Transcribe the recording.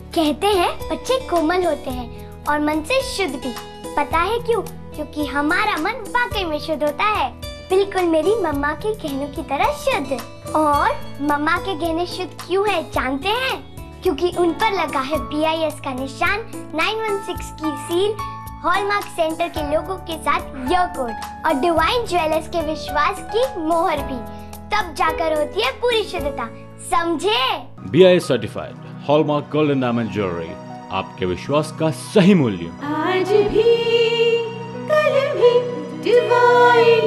कहते हैं बच्चे कोमल होते हैं और मन से शुद्ध भी। पता है क्यों? क्योंकि हमारा मन वाकई में शुद्ध होता है, बिल्कुल मेरी मम्मा के गहनों की तरह शुद्ध। और मम्मा के गहने शुद्ध क्यों है जानते हैं? क्योंकि उन पर लगा है BIS का निशान, 916 की सील, हॉलमार्क सेंटर के लोगों के साथ यह कोड और डिवाइन ज्वेलर्स के विश्वास की मोहर भी। तब जाकर होती है पूरी शुद्धता, समझे? BIS certified hallmark golden diamond jewellery, आपके विश्वास का सही मूल्य। आज भी कल भी डिवाइन